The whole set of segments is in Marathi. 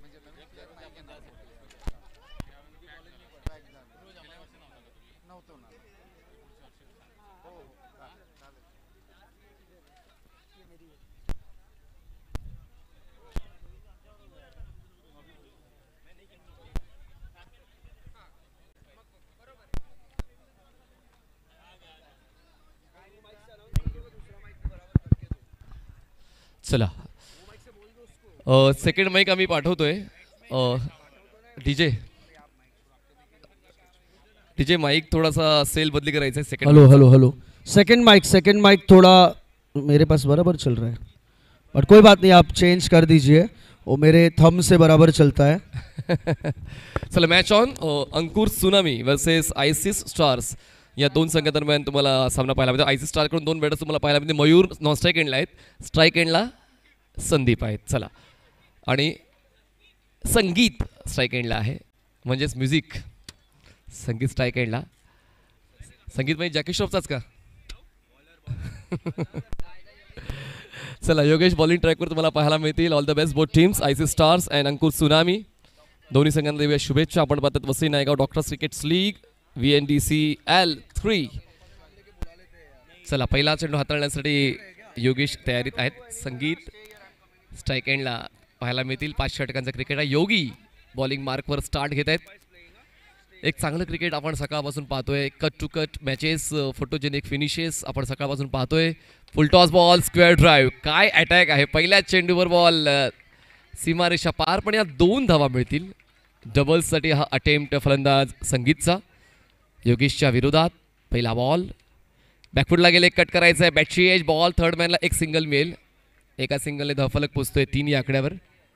चला सेकंड माईक आम्ही पाठवतोय. डीजे डीजे माइक थोड़ा सा सेल बदली करायचा है. Second hello hello hello. Second mic थोड़ा मेरे पास बराबर चल रहा है, बट कोई बात नहीं, आप चेंज कर दीजिए, वो मेरे थंब से बराबर चलता है. चला match on. Ankur Tsunami versus ISIS Stars या दोन संघादरम्यान तुम्हाला सामना पाहायला मिळतो. आयसिस स्टारकडून दोन बॅटर्स तुम्हाला पाहायला मिळते. मयूर नॉन स्ट्राईक एंडला आहेत, स्ट्राईक एंडला संदीप आहेत. चला आणि संगीत स्ट्राईक एंडला आहे, म्हणजेच म्युझिक. संगीत स्ट्राईक एंडला. संगीत म्हणजे जॅकी श्रॉफचाच का? चला योगेश बॉलिंग ट्रॅकवर तुम्हाला पाहायला मिळतील. All the best both teams, ISIS Stars and Ankur Tsunami. दोन्ही संघांना देऊया शुभेच्छा. आपण पाहतात Vasai Naigaon doctors crickets league VNDCL 3. चला पहिला चेंडू हाताळण्यासाठी योगेश तयारीत आहेत. संगीत स्ट्राईक एंडला पाहायला मिळतील. 5 षटकांचा क्रिकेट आहे. योगी बॉलिंग मार्कवर स्टार्ट घेत आहेत. एक चांगलं क्रिकेट आपण सकाळपासून पाहतोय. Cut to cut matches, photogenic finishes आपण सकाळपासून पाहतोय. Full toss ball, square drive, काय अटॅक आहे. पहिल्याच चेंडूवर बॉल सीमारेषा पार, पण या 2 धावा मिळतील. डबल्ससाठी हा अटेम्प्ट फलंदाज संगीतचा. योगेशच्या विरोधात पहिला बॉल बॅकफुटला गेले, कट करायचं आहे. बॅटची एज बॉल, थर्ड मॅनला एक सिंगल मिळेल. एका सिंगलने धावफलक पोचतोय 3 या आकड्यावर.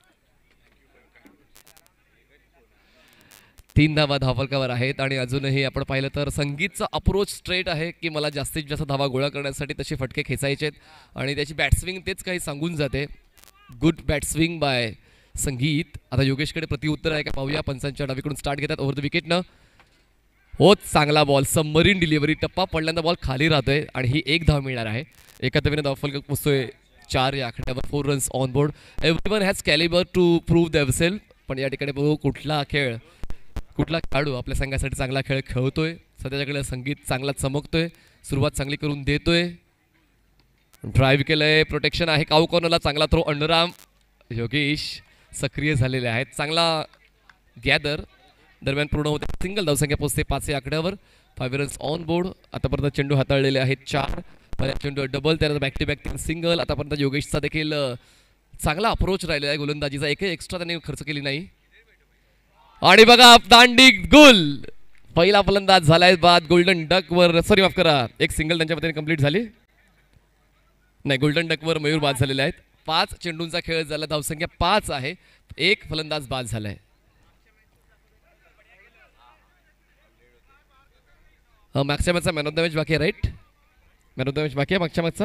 3 धावा धावफलकावर आहेत. आणि अजूनही आपण पाहिलं तर संगीतचा अप्रोच स्ट्रेट आहे की मला जास्तीत जास्त धावा गोळा करण्यासाठी तसे फटके खेचायचे आहेत, आणि त्याची बॅटस्विंग तेच काही सांगून जाते. गुड बॅटस्विंग बाय संगीत. आता योगेशकडे प्रतिउत्तर आहे का पाहूया. पंचांच्या डावीकडून स्टार्ट घेतात ओव्हर द विकेटनं. होच चांगला बॉल, सबमरीन डिलिव्हरी. टप्पा पडल्यानंतर बॉल खाली राहतोय आणि ही 1 धाव मिळणार आहे. एका धावेने धावफलक पोचतोय 4 या आकड्यावर. 4 runs on board. Everyone has calibre to prove themself. पण या ठिकाणी बघू कुठला खेळाडू आपल्या संघासाठी चांगला खेळ खेळतोय. सध्याच्याकडे संगीत चांगला चमकतोय, सुरुवात चांगली करून देतोय. ड्राईव्ह केलंय, प्रोटेक्शन आहे. काऊ कॉर्नरला चांगला थ्रो, अंडरआर्म. योगेश सक्रिय झालेले आहेत. चांगला गॅदर दरम्यान पूर्ण होते. सिंगल धावसंख्या पोहोचते 5 या आकड्यावर. 5 रन्स ऑन बोर्ड. आतापर्यंत चेंडू हाताळलेले आहेत 4. चेंडू डबल, त्यानंतर बॅक टू बॅक 3 सिंगल. आतापर्यंत योगेशचा देखील चांगला अप्रोच राहिलेला आहे गोलंदाजीचा. एकही एक्स्ट्रा त्याने खर्च केली नाही. आणि बघा दांडी गुल. पहिला फलंदाज झालाय बाद. गोल्डन डकवर, सॉरी माफ करा, एक सिंगल त्यांच्या मते कंप्लीट झाली नाही. गोल्डन डकवर मयूर बाद झालेले आहेत. 5 चेंडूंचा खेळ झाला, धावसंख्या 5 आहे. एक फलंदाज बाद झालाय. मागच्या मॅचचा मॅन ऑफ द मॅच बाकी आहे, right? Man of the match बाकी आहे मागच्या मॅचचा.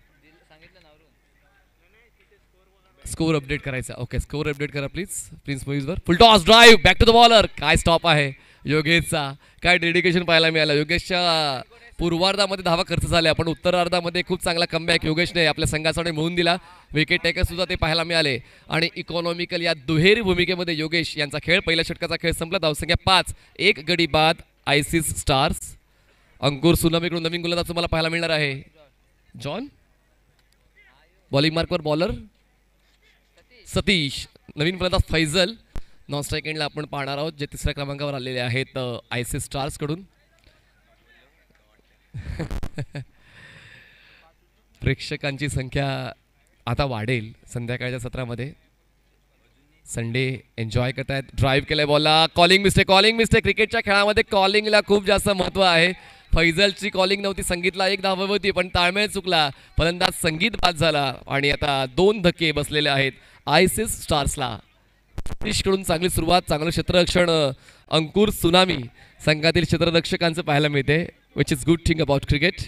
स्कोर अपडेट करायचा. ओके, स्कोर अपडेट करा प्लीज. प्रिन्स मुईजवर full toss drive, back to the bowler. काय स्टॉप आहे योगेशचा, काय डेडिकेशन पाहायला मिळालं. योगेशच्या पूर्वार्धामध्ये धावा खर्च झाल्या, पण उत्तरार्धामध्ये खूप चांगला कमबॅक योगेशने आपल्या संघासाठी मिळवून दिला. विकेट टेकर सुद्धा ते पाहायला मिळाले. आणि इकॉनॉमिकल या दुहेरी भूमिकेमध्ये योगेश यांचा खेळ. पहिल्या षटकाचा खेळ संपला, धावसंख्या 5. 1 गडी बाद आयसिस स्टार्स. अंकुर सुनामीकडून नवीन गोलंदाज तुम्हाला पाहायला मिळणार आहे. जॉन बॉलिंग मार्कवर बॉलर सतीश. नवीन फलंदाज फैजल. नॉन स्ट्राईक एंडला आपण पाहणार आहोत, जे 3ऱ्या क्रमांकावर आलेले आहेत आयसिस स्टार्स कडून. प्रेक्षकांची संख्या आता वाढेल संध्याकाळच्या सत्रामध्ये. संडे एन्जॉय करतायत. ड्राईव्ह केलाय बॉलला, कॉलिंग मिस्टेक. क्रिकेटच्या खेळामध्ये कॉलिंगला खूप जास्त महत्त्व आहे. फैजलची कॉलिंग नव्हती, संगीतला 1 धाव होती, पण ताळमेळ चुकला. फलंदाज संगीत बाद झाला आणि आता 2 धक्के बसलेले आहेत आयसिस स्टार्सला. कडून चांगली सुरुवात, चांगलं क्षेत्ररक्षण अंकुर सुनामी संघातील क्षेत्ररक्षकांचं पाहायला मिळते, which is good thing about cricket.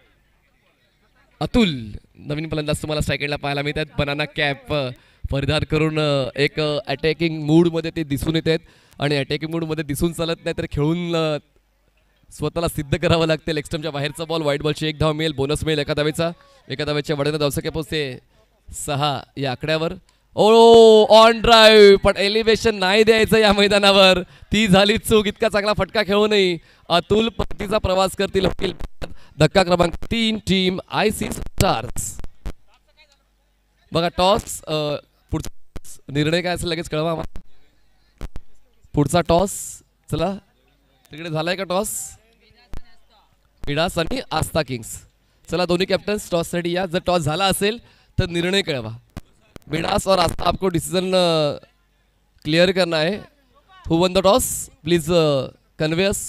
Atul नवीन फलंदाज तुम्हाला स्ट्राईक एंडला पाहायला मिळतात. बनाना कॅप परिधान करून एक अटॅकिंग मूडमध्ये ते दिसून येत आहेत. आणि अटॅकिंग मूडमध्ये दिसून चालत नाही, तर खेळून स्वतःला सिद्ध करावं लागते. लेग स्टंपच्या बाहेरचा बॉल, व्हाईट बॉलची 1 धाव मिळेल. बोनस मिळेल एका धावेचा. एका धावेच्या वड्याने धावसंख्या पोहोचते 6 या आकड्यावर. ओ ऑन ड्राईव्ह, पण एलिव्हेशन नाही द्यायचं या मैदानावर. ती झाली चूक. इतका चांगला फटका खेळूनही अतुल परतीचा प्रवास करतील. धक्का क्रमांक 3 टीम आयसी स्टार्स. बघा टॉस, पुढचा निर्णय काय असेल लगेच कळवा आम्हाला. पुढचा टॉस, चला तिकडे झालाय का टॉस? मिडास आणि आस्था किंग्स. चला दोन्ही कॅप्टन्स टॉस साठी या. जर टॉस झाला असेल तर निर्णय कळवा. मिडास और आस्था, आपको डिसीजन क्लियर करना है. Who won the toss please convey us.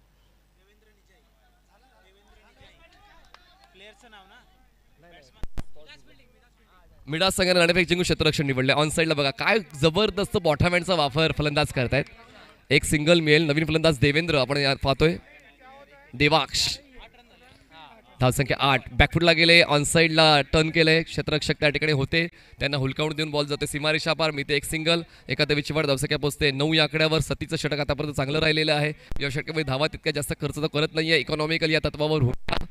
Midas संघाने नाणेफेक जिंकून क्षेत्ररक्षण निवडले. ऑन साईडला बघा काय जबरदस्त बॉटमहँडचा वापर फलंदाज करतायत. एक सिंगल मिळेल. नवीन फलंदाज देवेंद्र आपण पाहतोय. देवाक्ष धावसंख्या 8. बॅकफुटला गेले, ऑन साईडला टर्न केलंय. क्षेत्ररक्षक त्या ठिकाणी होते, त्यांना हुलकावून देऊन बॉल जाते सीमारेषा पार. मी ते एक सिंगल, एकादवीची वाढ, धावसंख्या पोहोचते 9 या आकड्यावर. सतीचं षटक आतापर्यंत चांगलं राहिलेलं आहे. या षटकामध्ये धावा तितक्या जास्त खर्च तर करत नाहीये. इकॉनॉमिकल या तत्वावर होता.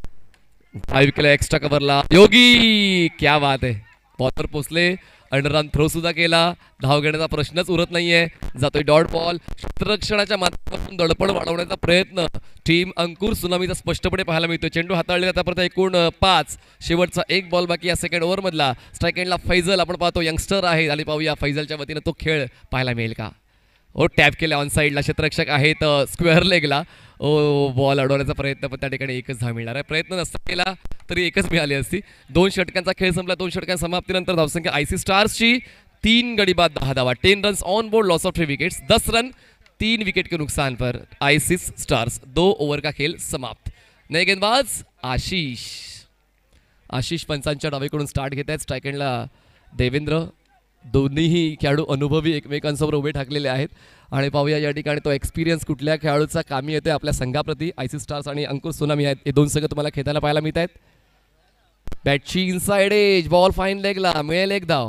5 केला एक्स्ट्रा कव्हरला. योगी क्या बात आहे. बॉलवर पोचले, अंडररन थ्रो सुद्धा केला. धाव घेण्याचा प्रश्नच उरत नाहीये. जातोय डॉट बॉल. क्षेत्ररक्षणाच्या माध्यमातून दडपण वाढवण्याचा प्रयत्न टीम अंकुर सुनामीचा स्पष्टपणे पाहायला मिळतो. चेंडू हाताळलेला आतापर्यंत एकूण 5. शेवटचा एक बॉल बाकी या सेकंड ओव्हर मधला. स्ट्राईक एंडला फैजल आपण पाहतो, यंगस्टर आहे. आणि पाहूया फैजलच्या वतीनं तो खेळ पाहायला मिळेल का. ओ टॅप केला ऑन साईडला. क्षेत्ररक्षक आहेत स्क्वेअर लेगला. ओ बॉल अडवण्याचा प्रयत्न, पण त्या ठिकाणी एकच धाव मिळणार आहे. प्रयत्न नसता केला तरी एकच मिळाली असती. 2 षटकांचा खेळ संपला. 2 षटकांच्या समाप्तीनंतर धावसंख्या आयसी स्टार्सची 3 गडी बाद 10 धावा. 10 runs on board, loss of 3 wickets. 10 run 3 wicket के नुकसान पर आयसी स्टार्स. 2 ओव्हर का खेळ समाप्त. नए गेंदबाज आशिष. आशिष पंचांच्या डावीकडून स्टार्ट घेत आहेत. स्ट्राईक एंडला देवेंद्र. दोन्हीही खेळाडू अनुभवी एकमेकांसमोर उभे ठाकलेले आहेत. आणि पाहूया या ठिकाणी तो एक्सपिरियन्स कुठल्या खेळाडूचा कामी येते आपल्या संघाप्रती. आयसी स्टार्स आणि अंकुर सुनामी आहेत, हे 2 संघ तुम्हाला खेळायला पाहायला मिळत आहेत. बॅटची इनसाइड एज, बॉल फाईन लेगला, मिळेल एक धाव.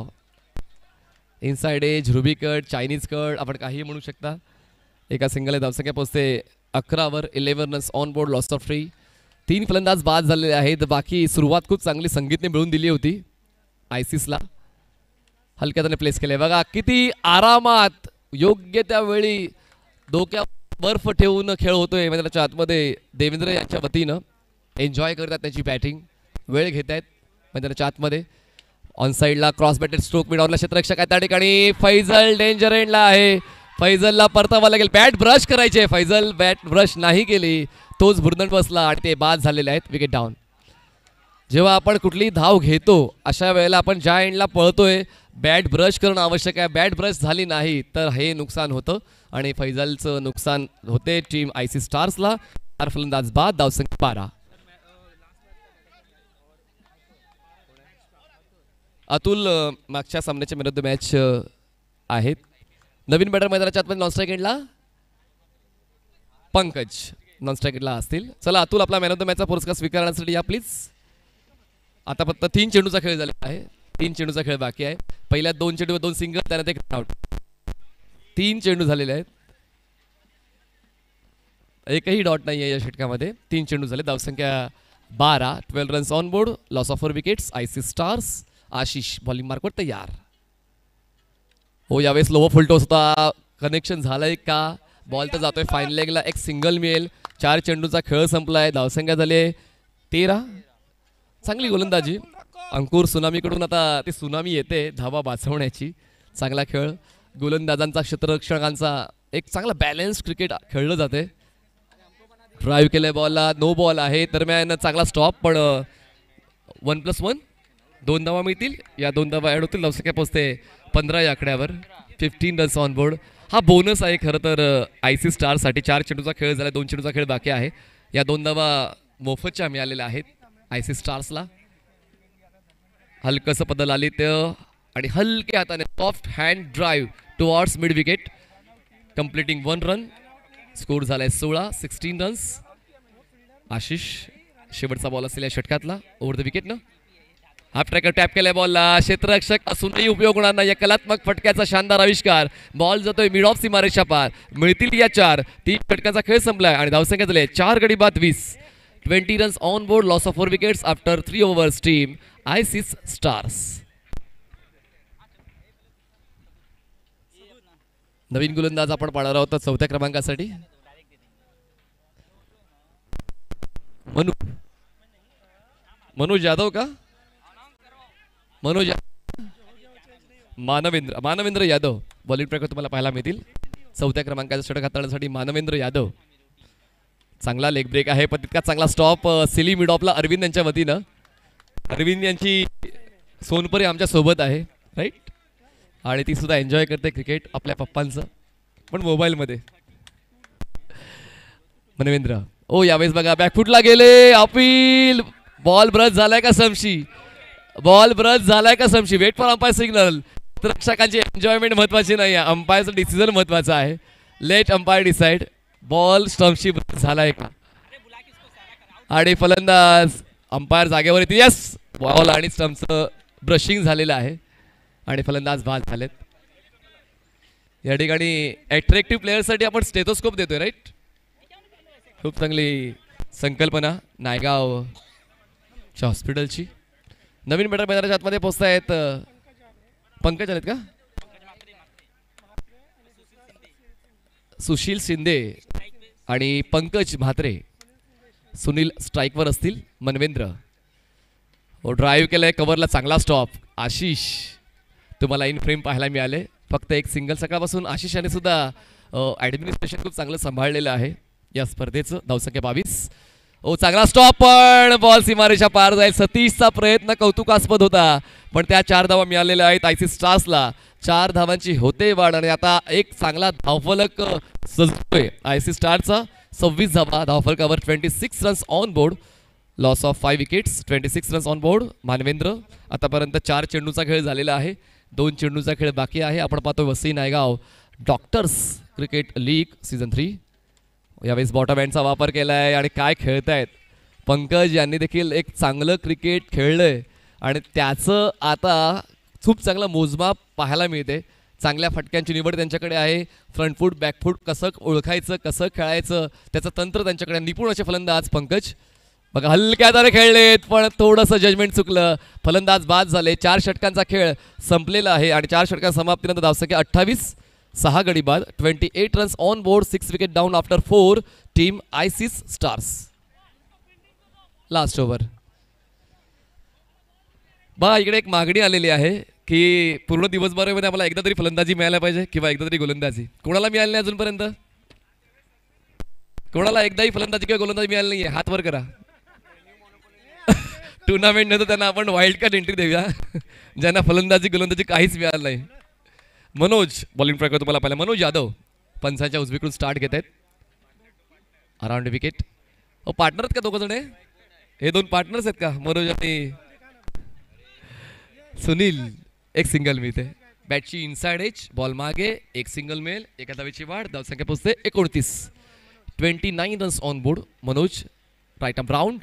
Inside edge, ruby cut, Chinese cut, आपण काही म्हणू शकता. एका सिंगल धावसंख्या पोहोचते 11 वर. 11 runs on board, loss of 3. 3 फलंदाज बाद झालेले आहेत. बाकी सुरुवात खूप चांगली संगीतने मिळून दिली होती आयसीसला. हलक्याने प्लेस केले बघा, किती आरामात योग्य त्या वेळी डोक्या बर्फ ठेवून खेळ होतोय मैदानाच्या आतमध्ये. देवेंद्र यांच्या वतीनं एन्जॉय करतात त्याची बॅटिंग, वेळ घेत आहेत मैदानाच्या आतमध्ये. ऑन साईडला क्रॉस बॅटेड स्ट्रोक मिळवला क्षेत्ररक्षक आहे त्या ठिकाणी. फैजल डेंजर एंडला आहे. फैजलला परतावा लागेल. बॅट ब्रश करायचे. फैजल बॅट ब्रश नाही केली, तोच भुर्दंड बसला आणि ते बाद झालेले आहेत. Wicket down. जेव्हा आपण कुठली धाव घेतो अशा वेळेला आपण ज्या एंडला पळतोय बॅट ब्रश करणं आवश्यक आहे. बॅट ब्रश झाली नाही तर हे नुकसान होतं आणि फैजलचं नुकसान होते टीम आयसी स्टार्सला. 4 फलंदाज बाद, धावसंख्या 12. अतुल मागच्या सामन्याचे मॅन ऑफ द मॅच आहेत. नवीन बॅटर मैदानाच्या आतमध्ये नॉन स्ट्राईक एंडला पंकज नॉन स्ट्राईक एंडला असतील. चला अतुल आपला मॅन ऑफ द मॅचचा पुरस्कार स्वीकारण्यासाठी या प्लीज. आता फक्त 3 चेंडूचा खेळ झालेला आहे. 3 चेंडूचा खेळ बाकी आहे. पहिल्या 2 चेंडूवर 2 सिंगल, त्यानंतर एक आउट. 3 चेंडू झालेले आहेत. एकही डॉट नाही आहे या षटकामध्ये. 3 चेंडू झाले. धावसंख्या 12. 12 runs on board, loss of 4 wickets. IC Stars. Ashish bowling मार्कवर तयार. हो यावेळेस लोवर फुल टॉस होता. कनेक्शन झालंय का? बॉल तर जातोय फाईन लेगला. एक सिंगल मिळेल. 4 चेंडूचा खेळ संपलाय. धावसंख्या झाली 13. चांगली गोलंदाजी अंकुर सुनामीकडून. आता ती सुनामी येते धावा वाचवण्याची. चांगला खेळ गोलंदाजांचा, क्षेत्ररक्षकांचा. एक चांगला बॅलन्स क्रिकेट खेळलं जाते. ड्राईव्ह केलंय बॉलला. नो बॉल आहे. दरम्यान चांगला स्टॉप, पण 1+1 2 धावा मिळतील. या 2 धावा ॲड होतील. धावसंख्या पोहोचते 15 या आकड्यावर. 15 रन्स ऑन बोर्ड. हा बोनस आहे खरं तर आयसी स्टारसाठी. 4 चेंडूचा खेळ झाला. 2 चेंडूचा खेळ बाकी आहे. या 2 धावा मोफतच्या मिळालेल्या आहेत आयसी स्टार्सला. हलकंसं बदल आली तर आणि हलक्या हाताने soft hand drive towards mid wicket, completing 1 run. Score झालाय 16. 16 रन्स. आशिष शेवटचा बॉल असलेल्या षटकातला over the wicket. Half tracker tap केलाय बॉलला. क्षेत्ररक्षक असूनही उपयोग होणार नाही. या कलात्मक फटक्याचा शानदार आविष्कार. बॉल जातोय मिड ऑफ सीमारेषा पार. मिळतील या 4. 3 फटक्याचा खेळ संपलाय आणि धावसंख्या झाली 4 गडी बाद 20. 20 runs on board, loss of 4 wickets after 3 overs. Team ISIS Stars. नवीन गोलंदाज आपण पाहणार आहोत चौथ्या क्रमांकासाठी. मनोज यादव का? मानवेंद्र यादव बॉलिंग प्रकार तुम्हाला पाहायला मिळतील. चौथ्या क्रमांकाचा षटक हाताळण्यासाठी मानवेंद्र यादव. चांगला लेग ब्रेक आहे पण तितका चांगला स्टॉप सिली मिड ऑफला अरविंद यांच्या वतीनं. अरविंद यांची सोनपरी आमच्या सोबत आहे राईट, आणि ती सुद्धा एन्जॉय करते क्रिकेट आपल्या पप्पांचं पण मोबाईलमध्ये. मनवेंद्र ओ यावेळेस बघा बॅकफुटला गेले, अपील. बॉल ब्रश झालाय का समशी? बॉल ब्रश झालाय का समशी? Wait for umpire signal. रक्षकांची एन्जॉयमेंट महत्वाची नाही आहे, अंपायरचं डिसिजन महत्वाचं आहे. लेट अंपायर डिसाइड बॉल स्टम्पशी ब्रश झालाय का. आणि फलंदाज अंपायर जागेवर येतील. यस, बॉल आणि स्टम्पचं ब्रशिंग झालेलं आहे आणि फलंदाज बाद झालेत. या ठिकाणी अट्रॅक्टिव्ह प्लेयरसाठी आपण स्टेथोस्कोप देतोय राईट. खूप चांगली संकल्पना नायगाव हॉस्पिटलची. नवीन बॅटर मैदानाच्या आतमध्ये पोहोचतायत पंकज आलेत का? सुशील शिंदे आणि पंकज म्हात्रे. सुनील स्ट्राईकवर असतील. मनवेंद्र ड्राईव्ह केलंय, कव्हरला चांगला स्टॉप. आशिष तुम्हाला इन फ्रेम पाहायला मिळाले. फक्त एक सिंगल सकाळपासून आशिष याने सुद्धा ॲडमिनिस्ट्रेशन खूप चांगलं सांभाळलेलं आहे या स्पर्धेचं. धावसंख्या 22. ओ चांगला स्टॉप पण बॉल सीमारेषा पार जाईल. सतीशचा प्रयत्न कौतुकास्पद होता पण त्या 4 धावा मिळालेल्या आहेत आयसी स्टार्सला. 4 धावांची होते वाढ आणि आता एक चांगला धावफलक सजतोय आयसी स्टारचा. 26 धावा धावफलकावर. 26 runs on board. Loss of 5 wickets. 26 runs on board. Manvendra आतापर्यंत 4 चेंडूचा खेळ झालेला आहे. 2 चेंडूचा खेळ बाकी आहे. आपण पाहतोय Vasai Naigaon doctors cricket league season 3. यावेळेस बॉटम हँडचा वापर केला आहे आणि काय खेळतायत. पंकज यांनी देखील एक चांगलं क्रिकेट खेळलंय आणि त्याचं आता खूप चांगलं मोजमाप पाहायला मिळते. चांगल्या फटक्यांची निवड त्यांच्याकडे आहे. फ्रंट फूट बॅकफूट कसं ओळखायचं, कसं खेळायचं त्याचं तंत्र त्यांच्याकडे. निपुण असे फलंदाज पंकज. बघा हलक्या दारे खेळलेत पण थोडंसं जजमेंट चुकलं. फलंदाज बाद झाले. 4 षटकांचा खेळ संपलेला आहे आणि 4 षटकां समाप्तीनंतर धावसंख्या 28. 6 गडी बाद. 28 runs on board. 6 wicket down after 4. Team ISIS Stars. Last over. बघा इकडे एक मागणी आलेली आहे की पूर्ण दिवसभरामध्ये आम्हाला एकदा तरी फलंदाजी मिळायला पाहिजे किंवा एकदा तरी गोलंदाजी. कोणाला मिळाली नाही अजूनपर्यंत? कोणाला एकदाही फलंदाजी किंवा गोलंदाजी मिळाली नाहीये? हात वर करा. टुर्नामेंट नंतर त्यांना आपण वाईल्ड कार्ड एंट्री देऊया ज्यांना फलंदाजी गोलंदाजी काहीच मिळालं नाही. मनोज बॉलिंग प्रकार तुम्हाला पाहिलं. मनोज यादव पंचांच्या उजवीकडून स्टार्ट घेत आहेत. Around wicket. पार्टनर आहेत का दोघं जण? हे 2 पार्टनर्स आहेत का? मनोज आणि सुनील. एक सिंगल मिळते. बॅटची इनसाइड एज. बॉल मागे. एक सिंगल मेल. एका धावेची वाढ. धावसंख्या पोहोचते 29. 29 runs on board. Manoj right arm round.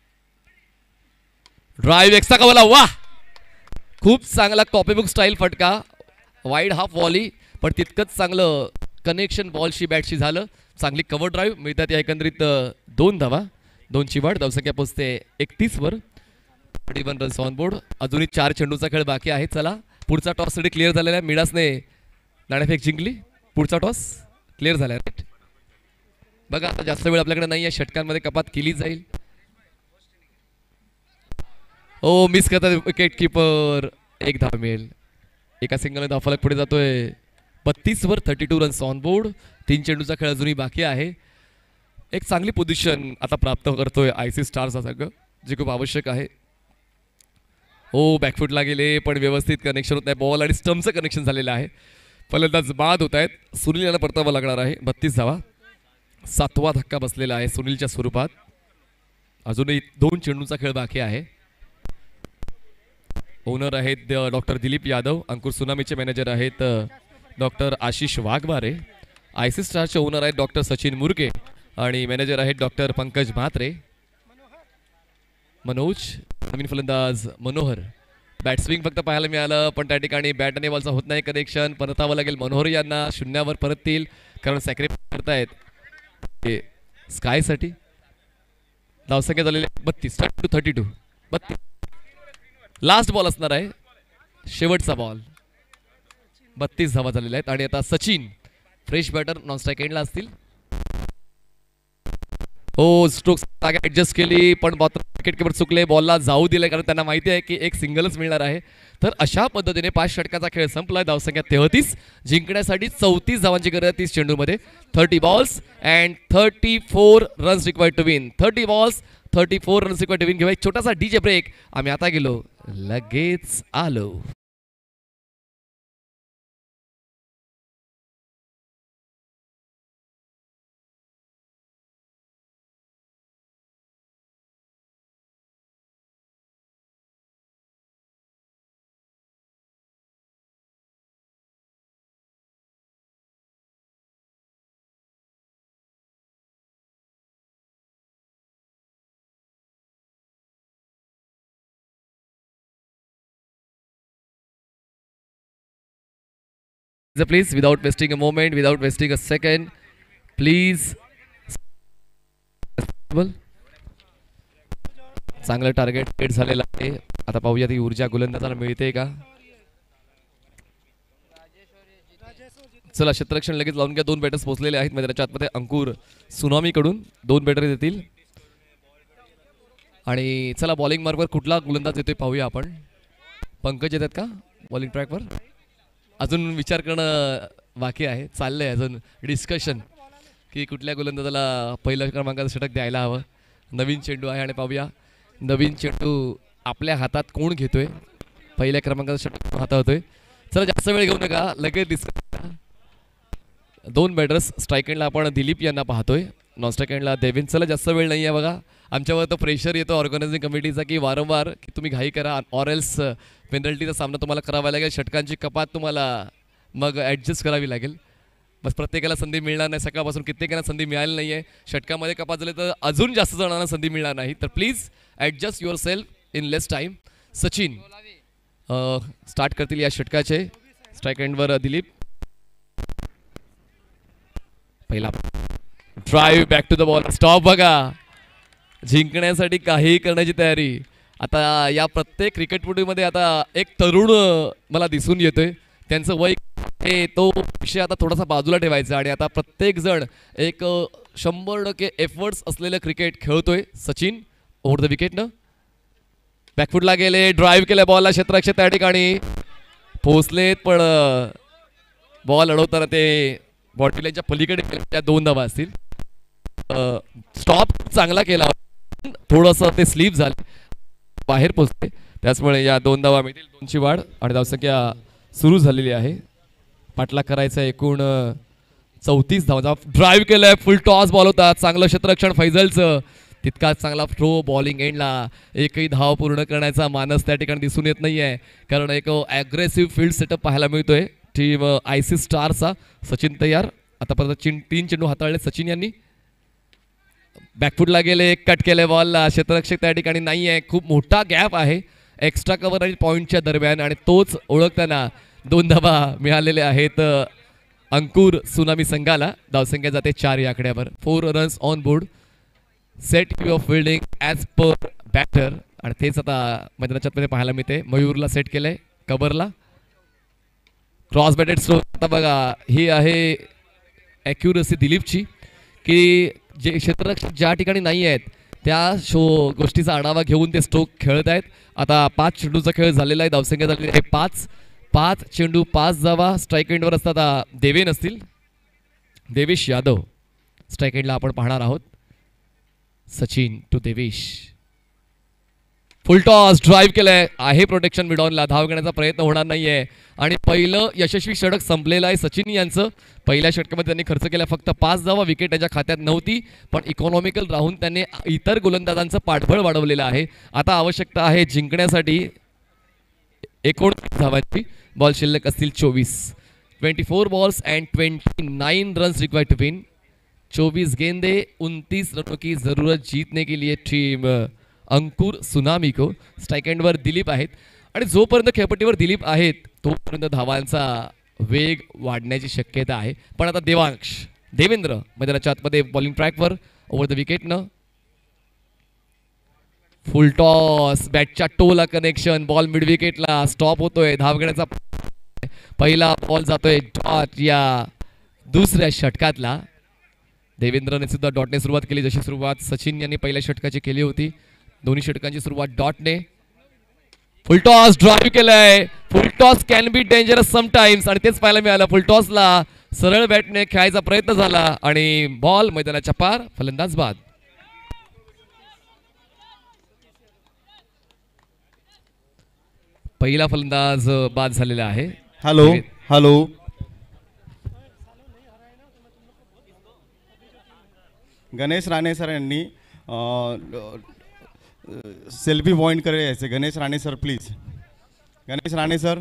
Drive extra कवला. वा, खूप चांगला कॉपीबुक स्टाईल फटका. वाईड हाफ वॉली पण तितकंच चांगलं कनेक्शन बॉलशी बॅटशी झालं. चांगली कव्हर ड्राईव्ह मिळतात. या एकंदरीत 2 धावा. 2ची वाढ. धावसंख्या पोहोचते 31 वर. 31 रन्स ऑन बोर्ड. अजूनही 4 चेंडूचा खेळ बाकी आहे. चला पुढचा टॉस साठी क्लिअर झालेला आहे. मिडासने नाणेफेक जिंकली. पुढचा टॉस क्लिअर झाला राईट. बघा आता जास्त वेळ आपल्याकडे नाही आहे. षटकांमध्ये कपात केली जाईल. ओ मिस करतात विकेट किपर. 1 धाव मिळेल. एका सिंगल धावफलक पुढे जातोय 32 वर. 32 रन्स ऑन बोर्ड. 3 चेंडूचा खेळ अजूनही बाकी आहे. एक चांगली पोझिशन आता प्राप्त करतोय आयसी स्टार्सचा संघ जे खूप आवश्यक आहे. हो बॅकफुटला गेले पण व्यवस्थित कनेक्शन होत नाही. बॉल आणि स्टम्पचं कनेक्शन झालेलं आहे. फलंदाज बाद होत आहेत. सुनील यांना परतावा लागणार आहे. 32 धावा. 7वा धक्का बसलेला आहे सुनीलच्या स्वरूपात. अजूनही 2 चेंडूचा खेळ बाकी आहे. ओनर आहेत डॉक्टर दिलीप यादव. अंकुर सुनामीचे मॅनेजर आहेत डॉक्टर आशिष वाघमारे. आयसी स्टारचे ओनर आहेत डॉक्टर सचिन मुरके आणि मॅनेजर आहेत डॉक्टर पंकज म्हात्रे. मनोज. नवीन फलंदाज मनोहर. बॅट स्विंग फक्त पाहायला मिळालं पण त्या ठिकाणी बॅट आणि बॉलचा होत नाही कनेक्शन. परतावं लागेल मनोहर यांना. 0 परततील कारण सॅक्रिफाईस करतायत स्कायसाठी. धावसंख्या झालेली 32. 32. 32. लास्ट बॉल असणार आहे. शेवटचा बॉल. 32 धावा झालेल्या आहेत आणि आता Sachin fresh batter non strike एंडला असतील. हो स्ट्रोक ऍडजस्ट केली पण विकेट किपर चुकले, बॉलला जाऊ दिले कारण त्यांना माहिती आहे की एक सिंगलच मिळणार आहे. तर अशा पद्धतीने 5 षटकाचा खेळ संपला. धावसंख्या 33, जिंकण्यासाठी 34 धावांची गरज आहे 30 चेंडूमध्ये. 30 balls and 34 runs required to win. 30 balls 34 runs required to win. घेऊया एक छोटासा डीजे ब्रेक. आम्ही आता गेलो, लगेच आलो. Please, without wasting a moment, without wasting a second, please. चांगलं टार्गेट हिट झालेलं आहे. आता पाहूया ती ऊर्जा गोलंदाजाला मिळते का. चला क्षेत्ररक्षण लगेच लावून घ्या. 2 बॅटर्स पोहोचलेले आहेत मैदानाच्या आतमध्ये. अंकुर सुनामी कडून 2 बॅटर येतील आणि चला बॉलिंग मार्कवर कुठला गोलंदाज येतोय पाहूया आपण. पंकज येतात का बॉलिंग ट्रॅकवर. अजून विचार करणं बाकी आहे, चाललंय अजून डिस्कशन की कुठल्या गोलंदाजाला पहिल्या क्रमांकाचं षटक द्यायला हवं. नवीन चेंडू आहे आणि पाहूया नवीन चेंडू आपल्या हातात कोण घेतोय. पहिल्या क्रमांकाचं षटक हातात होतोय. चला जास्त वेळ घेऊ नका, लगेच डिस्कशन. 2 बॅटर्स स्ट्राईक एंडला आपण दिलीप यांना पाहतोय, नॉन स्ट्राईक एंडला देवेंद्र. चला जास्त वेळ नाही आहे बघा. आमच्यावर तर प्रेशर येतो ऑर्गनायझिंग कमिटीचा की वारंवार की तुम्ही घाई करा ऑर एल्स पेनल्टीचा सामना तुम्हाला करावा लागेल. षटकांची कपात तुम्हाला मग ॲडजस्ट करावी लागेल. बस प्रत्येकाला संधी मिळणार नाही. सकाळपासून कित्येकांना संधी मिळाली नाही आहे. षटकामध्ये कपात झाले तर अजून जास्त जणांना संधी मिळणार नाही. तर please adjust yourself in less time. Sachin start करतील या षटकाचे. स्ट्राईक एंडवर दिलीप. पहिला drive back to the ball. Stop बघा. जिंकण्यासाठी काहीही करण्याची तयारी. आता या प्रत्येक क्रिकेटपटूमध्ये आता एक तरुण मला दिसून येतोय. त्यांचं वय हे तो विषय आता थोडासा बाजूला ठेवायचा आणि आता प्रत्येक जण एक 100% एफर्ट्स असलेलं क्रिकेट खेळतोय. सचिन ओव्हर द विकेटनं बॅकफुटला गेले, ड्राईव्ह केलं बॉलला. क्षेत्ररक्षक त्या ठिकाणी पोहोचलेत पण बॉल अडवताना ते बॉडी लाईनच्या पलीकडे गेले. त्या 2 धावा असतील. स्टॉप चांगला केला, थोडंसं ते स्लीप झाले, बाहेर पोहोचले. त्याचमुळे या 2 धावा मिळतील. 2ची वाढ आणि धावसंख्या सुरू झालेली आहे. पाठलाग करायचा एकूण 34 धावा. ड्राईव्ह केलंय, फुल टॉस बॉल होता. चांगलं क्षेत्ररक्षण फैजलचं. तितकाच चांगला थ्रो बॉलिंग एंडला. एकही धाव पूर्ण करण्याचा मानस त्या ठिकाणी दिसून येत नाहीये कारण एक ॲग्रेसिव्ह फील्ड सेटअप पाहायला मिळतोय टीम आयसी स्टारचा. सचिन तयार. आतापर्यंत 3 चेंडू हाताळले सचिन यांनी. बॅकफुटला गेले, कट केले बॉलला. क्षेत्ररक्षक त्या ठिकाणी नाही आहे. खूप मोठा गॅप आहे एक्स्ट्रा कव्हर आणि पॉईंटच्या दरम्यान आणि तोच ओळखताना 2 धावा मिळालेल्या आहेत अंकुर सुनामी संघाला. धावसंख्या जाते 4 या आकड्यावर. 4 runs on board. Set you of fielding as per batter आणि तेच आता मैदानाच्या मध्ये पाहायला मिळते. मयूरला सेट केलंय कव्हरला. Cross batted stroke. आता बघा ही आहे ॲक्युरसी दिलीपची की जे क्षेत्ररक्षक ज्या ठिकाणी नाही आहेत त्या गोष्टीचा आढावा घेऊन ते स्ट्रोक खेळत आहेत. आता 5 चेंडूचा खेळ झालेला आहे. धावसंख्या झालेली आहे 5 चेंडू 5 धावा. स्ट्राईक एंडवर असतात देवेन असतील, देवेश यादव. स्ट्राईक एंडला आपण पाहणार आहोत. Sachin to Devesh. Full toss drive केलंय, आहे प्रोटेक्शन मिडॉनला. धाव घेण्याचा प्रयत्न होणार नाहीये आणि पहिलं यशस्वी षटक संपलेलं आहे सचिन यांचं. पहिल्या षटकामध्ये त्यांनी खर्च केला फक्त 5 धावा. विकेट त्याच्या खात्यात नव्हती पण इकॉनॉमिकल राहून त्यांनी इतर गोलंदाजांचं पाठबळ वाढवलेलं आहे. आता आवश्यकता आहे जिंकण्यासाठी 19 धावांची. बॉल शिल्लक असतील 24. 24 balls and 29 runs required to win. 24 गेंदे 29 रनों की जरूरत जीतने के लिए टीम अंकुर सुनामी को. स्ट्राईक एंडवर दिलीप आहेत आणि जोपर्यंत खेळपट्टीवर दिलीप आहेत तोपर्यंत धावांचा वेग वाढण्याची शक्यता आहे. पण आता देवेंद्र मैदानाच्या आतमध्ये बॉलिंग ट्रॅकवर ओव्हर द विकेटनं. फुल टॉस, बॅटच्या टोला कनेक्शन, बॉल मिड विकेटला. स्टॉप होतोय. धाव घेण्याचा पहिला बॉल जातोय डॉट या दुसऱ्या षटकातला. देवेंद्रने सुद्धा डॉटने सुरुवात केली, जशी सुरुवात सचिन यांनी पहिल्या षटकाची केली होती. दोन्ही षटकांची सुरुवात डॉटने. फुलटॉस ड्राईव्ह केलंय. Full toss can be dangerous sometimes आणि तेच पाहायला मिळालं. फुलटॉसला सरळ बॅटने खेळायचा प्रयत्न झाला आणि बॉल मैदानाच्या पार, फलंदाज बाद. पहिला फलंदाज बाद झालेला आहे. Hello hello Ganesh Rane sir यांनी सेल्फी पॉइंट कडे यायचे. Ganesh Rane sir please. Ganesh Rane sir.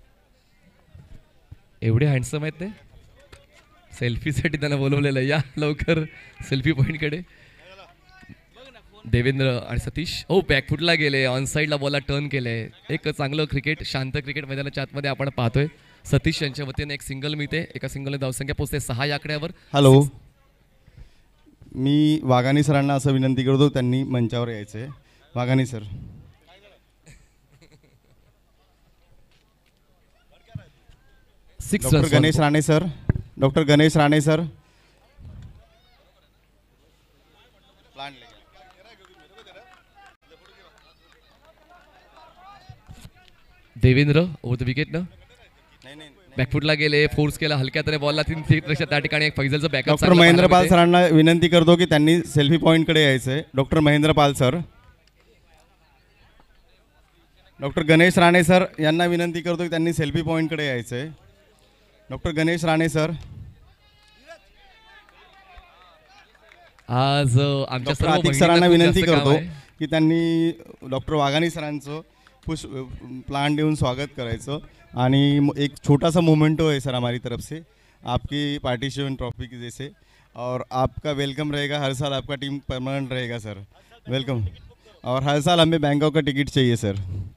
एवढे हँडसम आहेत ते. सेल्फीसाठी त्यांना बोलवलेलं. या लवकर सेल्फी पॉईंटकडे. देवेंद्र आणि सतीश बॅकफुटला गेले. ऑन साईडला बॉलला टर्न केले. एक चांगलं क्रिकेट, शांत क्रिकेट मैदानाच्या आतमध्ये आपण पाहतोय. सतीश यांच्या वतीने एक सिंगल मिळते. एका सिंगलने धावसंख्या पोहोचते 6 या आकड्यावर. हॅलो, मी वाघाणी सरांना असं विनंती करतो त्यांनी मंचावर यायचे. Waghani sir. Doctor Ganesh Rane sir. Doctor Ganesh Rane sir. Devendra over the wicket. न बॅकफुटला गेले. फोर्स केला हलक्या तरी बॉलला 3 पेक्षा त्या ठिकाणी एक फैजलचं बॅकअप. डॉक्टर महेंद्र पाल सरांना विनंती करतो की त्यांनी सेल्फी पॉइंट कडे यायचंय. Doctor Mahendra Pal sir. Doctor Ganesh Rane sir यांना विनंती करतो की त्यांनी सेल्फी पॉइंट कडे यायचंय. Doctor Ganesh Rane sir. आज आमच्या सर्व आतिक सरांना विनंती करतो की त्यांनी डॉक्टर वाघाणी सरांचं प्लांट देऊन स्वागत करायचं. आणि एक छोटा सा मोमेंटो है सर हमारी तरफ से आपकी पार्टिसिपेंट ट्रॉफी की जैसे, और आपका वेलकम रहेगा. हर साल आपका टीम परमानेंट रहेगा सर. वेलकम. और हर साल हमें बैंकॉक का टिकट चाहिए सर.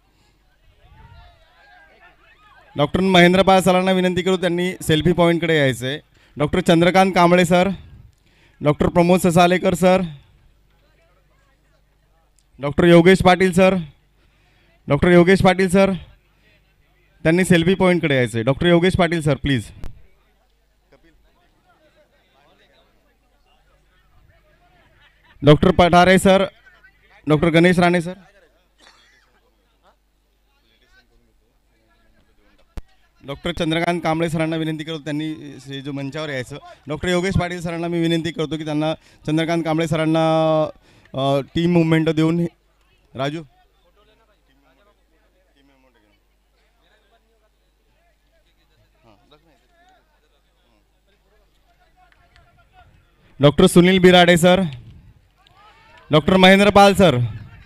डॉक्टर महेंद्र पाल सरांना विनंती करू त्यांनी सेल्फी पॉईंटकडे यायचं आहे. Doctor Chandrakant Kamble sir. Doctor Pramod Sasalekar sir. Doctor Yogesh Patil sir. Doctor Yogesh Patil sir त्यांनी सेल्फी पॉईंटकडे यायचं आहे. Doctor Yogesh Patil sir please. Doctor Pathare sir. Doctor Ganesh Rane sir. Doctor Chandrakant Kamble सरांना विनंती करतो त्यांनी जो मंचावर यायचं. डॉक्टर योगेश पाटील सरांना मी विनंती करतो की त्यांना चंद्रकांत कांबळे सरांना टीम मुवमेंट देऊन. Raju. Doctor Sunil Birade sir. Doctor Mahendra Pal sir.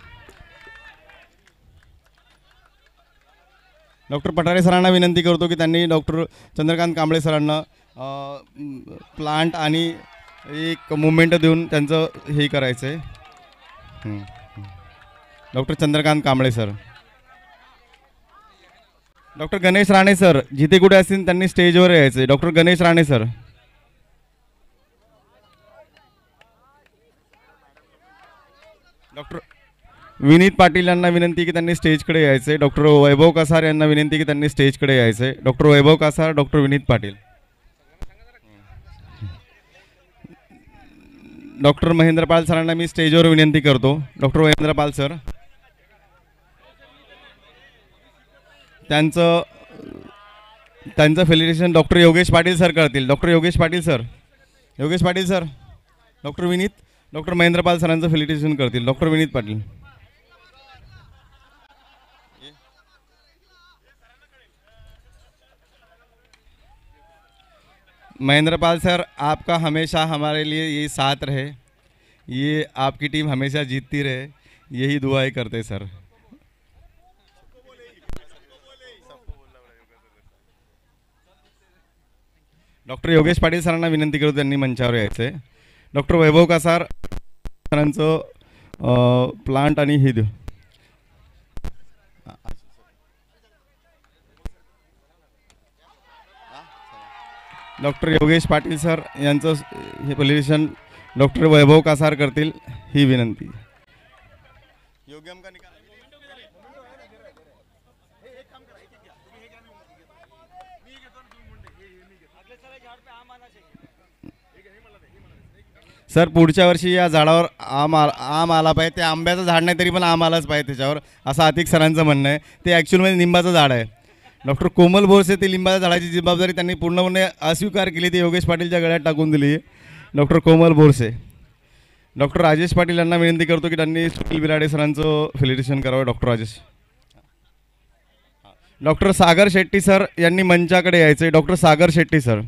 Doctor Pathare सरांना विनंती करतो की त्यांनी डॉक्टर चंद्रकांत कांबळे सरांना प्लांट आणि एक मुवमेंट देऊन त्यांचं हे करायचं आहे. Doctor Chandrakant Kamble sir. Doctor Ganesh Rane sir जिथे कुठे असतील त्यांनी स्टेजवर यायचं आहे. Doctor Ganesh Rane sir. Doctor Vineet Patil यांना विनंती की त्यांनी स्टेजकडे यायचे. डॉक्टर वैभव कासार यांना विनंती की त्यांनी स्टेजकडे यायचे. Doctor Vaibhav Kasar. Doctor Vineet Patil. Doctor Mahendra Pal सरांना मी स्टेजवर विनंती करतो. Doctor Mahendra Pal sir. त्यांचं felicitation doctor Yogesh Patil sir करतील. Doctor Yogesh Patil sir. Yogesh Patil sir. Doctor Vineet. Doctor Mahendra Pal सरांचं फेलिटेशन करतील. डॉक्टर विनीत पाटील. महेंद्र पाल सर आपका हमेशा हमारे लिए ये साथ रहे. ये आपकी टीम हमेशा जीतती रहे, यही दुआएं करते सर. डॉक्टर योगेश पाटील सरांना विनंती करतो त्यांनी मंचावर यायचं आहे. डॉक्टर वैभव कासार सरांचं प्लांट आणि हे देऊ. डॉक्टर योगेश पाटील सर यांचं हे फेलिटेशन डॉक्टर वैभव कासार करतील ही विनंती. सर पुढच्या वर्षी या झाडावर आम आला पाहिजे. ते आंब्याचं झाड नाही तरी पण आम आलाच पाहिजे त्याच्यावर, असं अतिक सरांचं म्हणणं आहे. ते ॲक्च्युअलमध्ये लिंबाचं झाड आहे. डॉक्टर कोमल बोरसे ते लिंबाच्या झाडाची जबाबदारी त्यांनी पूर्णपणे अस्वीकार केली, ती योगेश पाटीलच्या गळ्यात टाकून दिली. डॉक्टर कोमल बोरसे. डॉक्टर राजेश पाटील यांना विनंती करतो की त्यांनी सुनील बिराडे सरांचं फेलिटेशन करावं. Doctor Rajesh. Doctor Sagar Shetty sir यांनी मंचाकडे यायचं आहे. Doctor Sagar Shetty sir.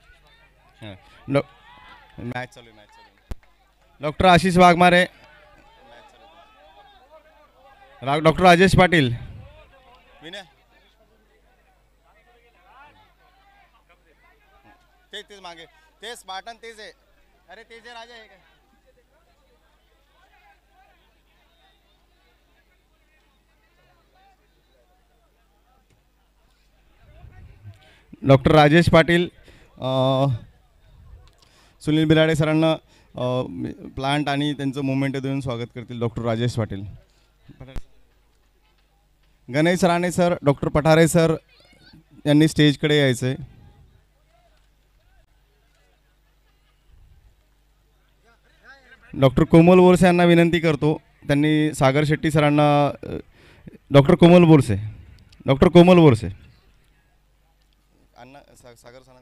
Match चालू आहे. डॉक्टर आशिष वाघमारे. डॉक्टर राजेश पाटील. तेच मागे ते स्पार्टन तेच आहे. अरे तेच आहे राजा आहे का. डॉक्टर राजेश पाटील सुनील बिराडे सरांना प्लांट आणि त्यांचं मोमेंट देऊन स्वागत करतील. Doctor Rajesh Patil. Ganesh Rane sir, doctor Pathare sir यांनी स्टेजकडे यायचं आहे. डॉक्टर कोमल बोरसे यांना विनंती करतो, त्यांनी सागर शेट्टी सरांना. डॉक्टर कोमल बोरसे. डॉक्टर कोमल बोरसे. अण्णा सागर सरांना.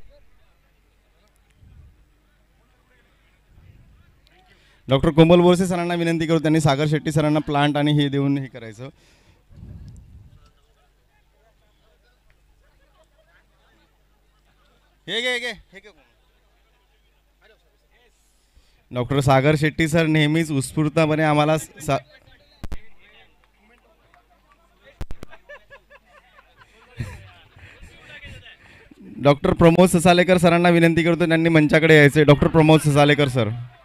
डॉक्टर कोमल बोरसे सरांना विनंती करू, त्यांनी सागर शेट्टी सरांना प्लांट आणि हे देऊन हे करायचं. हे घे. डॉक्टर सागर शेट्टी सर नेहमीच उत्स्फूर्तपणे आम्हाला डॉक्टर प्रमोद ससालेकर सरांना विनंती करतो, त्यांनी मंचाकडे यायचे. Doctor Pramod Sasalekar sir.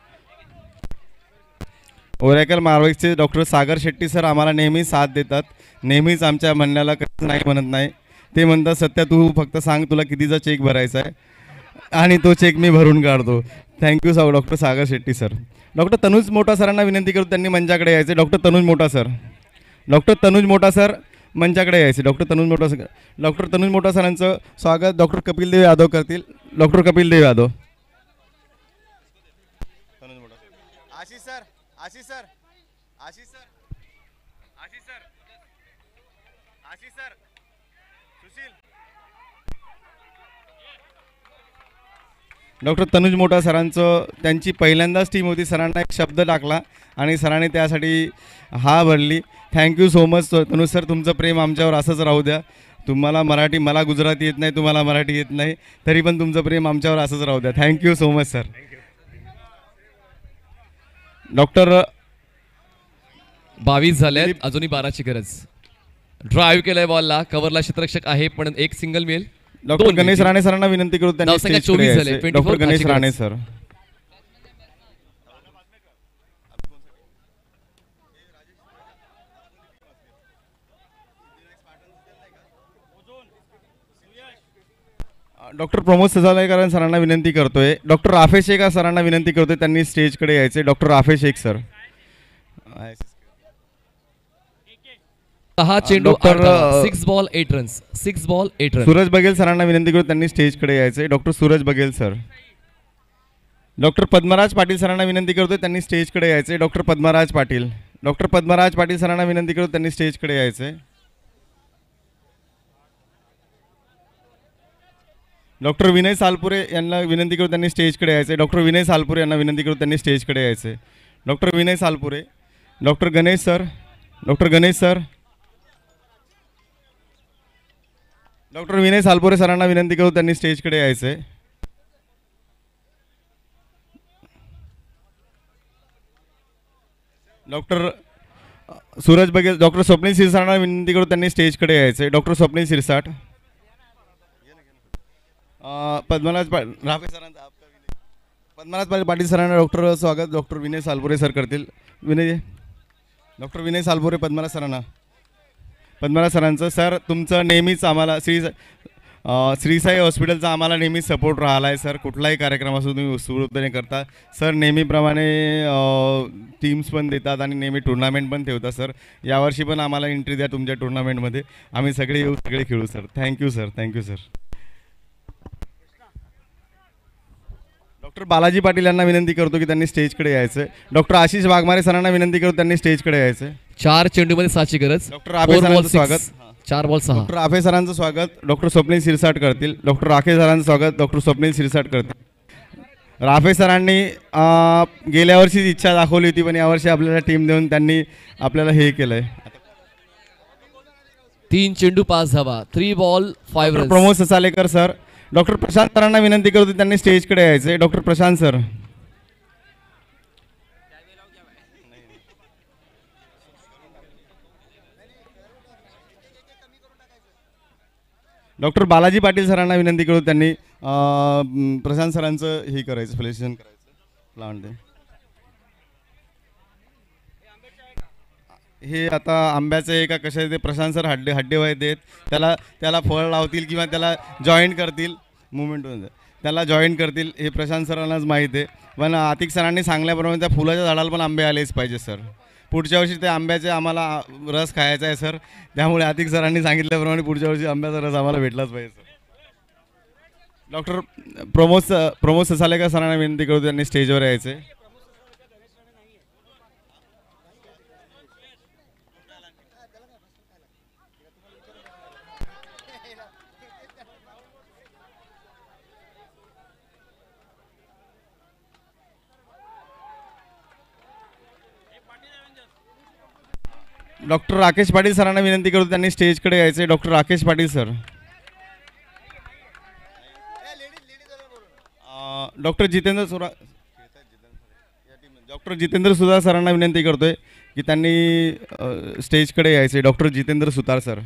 Oracle मार्वेक्सचे डॉक्टर सागर शेट्टी सर आम्हाला नेहमी साथ देतात, नेहमीच आमच्या म्हणण्याला कधीच नाही म्हणत नाही. ते म्हणतात सत्या तू फक्त सांग तुला कितीचा चेक भरायचा आहे आणि तो चेक मी भरून काढतो. Thank you doctor Sagar Shetty sir. Doctor Tanuj Motha सरांना विनंती करतो, त्यांनी मंचाकडे यायचे. डॉक्टर तनुज मोठा सर. डॉक्टर तनुज मोठा सर मंचाकडे यायचे. डॉक्टर तनुज मोठा सर. डॉक्टर तनुज मोठा सरांचं स्वागत डॉक्टर कपिलदेव यादव करतील. Doctor Kapildev Yadav. Ashish sir. Ashish sir. Ashish sir. Ashish sir. Ashish sir. Sushil. Doctor Tanuj Motha सरांचं त्यांची पहिल्यांदाच टीम होती. सरांना एक शब्द टाकला आणि सरांनी त्यासाठी हा भरली. Thank you so much Tanuj sir. तुमचं प्रेम आमच्यावर असंच राहू द्या. तुम्हाला मराठी, मला गुजराती येत नाही, तुम्हाला मराठी येत नाही, तरी पण तुमचं प्रेम आमच्यावर असंच राहू द्या. Thank you so much sir. Doctor 22 झाले, अजूनही 12ची गरज. ड्राईव्ह केलंय बॉलला, कव्हरला क्षेत्ररक्षक आहे पण एक सिंगल मिळेल. डॉक्टर गणेश राणे सरांना विनंती करू, त्यांनी स्टेजकडे यायचे. Doctor Ganesh Rane sir. Doctor Pramod Sasalekar सरांना विनंती करतोय. डॉक्टर राफे शेख सरांना विनंती करतोय, त्यांनी स्टेजकडे यायचे. Doctor Rafe Shaikh sir. 6 चेंडू 6 ball 8 runs. 6 ball 8 runs. Suraj Baghel सरांना विनंती करू, त्यांनी स्टेजकडे यायचे. डॉक्टर सूरज बघेल सर. डॉक्टर पद्मराज पाटील सरांना विनंती करतोय, त्यांनी स्टेजकडे यायचे. डॉक्टर पद्मराज पाटील. डॉक्टर पद्मराज पाटील सरांना विनंती करू, त्यांनी स्टेजकडे यायचे. डॉक्टर विनय सालपुरे यांना विनंती करू, त्यांनी स्टेजकडे यायचे. डॉक्टर विनय सालपुरे यांना विनंती करू, त्यांनी स्टेजकडे यायचे. Doctor Vinay Salpure. Doctor Ganesh sir. Doctor Ganesh sir. Doctor Vinay Salpure सरांना विनंती करू, त्यांनी स्टेजकडे यायचे. डॉक्टर सूरज बघेल. डॉक्टर स्वप्नील सिरसाटांना विनंती करू, त्यांनी स्टेजकडे यायचे. डॉक्टर स्वप्नील सिरसाट. पद्मराज राफे सरांचा पद्मराज पाटील सरांना डॉक्टर स्वागत डॉक्टर विनय सालपुरे सर करतील. डॉक्टर विनय सालपुरे पद्मराज सरांना. पद्मराज सरांचं. सर तुमचं नेहमीच आम्हाला श्रीसाई हॉस्पिटलचा आम्हाला नेहमीच सपोर्ट राहिला आहे सर. कुठलाही कार्यक्रम असो तुम्ही उत्स्फूर्तपणे करता सर. नेहमीप्रमाणे टीम्स पण देतात आणि नेहमी टुर्नामेंट पण ठेवता सर. यावर्षी पण आम्हाला एंट्री द्या तुमच्या टुर्नामेंटमध्ये, आम्ही सगळे येऊ, सगळे खेळू sir. Thank you sir. Thank you sir. Doctor Balaji Patil यांना विनंती करतो की त्यांनी स्टेजकडे यायचं आहे. डॉक्टर आशिष वाघमारे सरांना विनंती करतो त्यांनी स्टेजकडे यायचं आहे. 4 चेंडूमध्ये 6ची गरज. डॉक्टर आफे सरांचं स्वागत. 4 बॉल 6. डॉक्टर आफे सरांचं स्वागत डॉक्टर स्वप्नील शिरसाट करतील. डॉक्टर राखे सरांचं स्वागत डॉक्टर स्वप्नील शिरसाट करतील. राफे सरांनी गेल्या वर्षीच इच्छा दाखवली होती, पण यावर्षी आपल्याला टीम देऊन त्यांनी आपल्याला हे केलंय. 3 चेंडू 5 धावा. 3 ball 5 runs. Pramod Sasalekar sir. Doctor Prashant सरांना विनंती करतो त्यांनी स्टेजकडे यायचे. Doctor Prashant sir. Doctor Balaji Patil सरांना विनंती करतो त्यांनी प्रशांत सरांचं हे करायचं, फ्लेक्शन करायचं प्लांट. हे आता आंब्याचे एका कशा ते प्रशांत सर हड्डे वाईट आहेत, त्याला फळ लावतील किंवा त्याला जॉईन करतील. मुवमेंट होऊन त्याला जॉईन करतील हे प्रशांत सरांनाच माहीत आहे. पण आतिक सरांनी सांगल्याप्रमाणे त्या फुलाच्या झाडाला पण आंबे आलेच पाहिजे सर. पुढच्या वर्षी ते आंब्याचे आम्हाला रस खायचा आहे सर. त्यामुळे आतिक सरांनी सांगितल्याप्रमाणे पुढच्या वर्षी आंब्याचा रस आम्हाला भेटलाच पाहिजे सर. डॉक्टर प्रमोद ससालेकर सरांना विनंती करतो त्यांनी स्टेजवर यायचे. डॉक्टर राकेश पाटील सरांना विनंती करतो त्यांनी स्टेजकडे यायचे. Doctor Rakesh Patil sir. Doctor Jitendra Sutar सरांना विनंती करतोय की त्यांनी स्टेजकडे यायचे. Doctor Jitendra Sutar sir.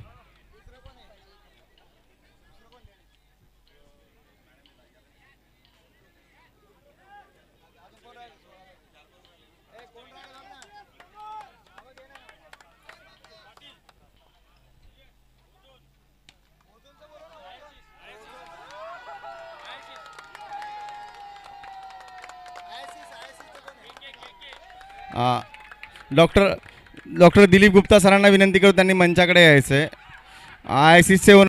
Doctor Dilip Gupta सरांना विनंती करतो त्यांनी मंचाकडे यायचं आहे. ICC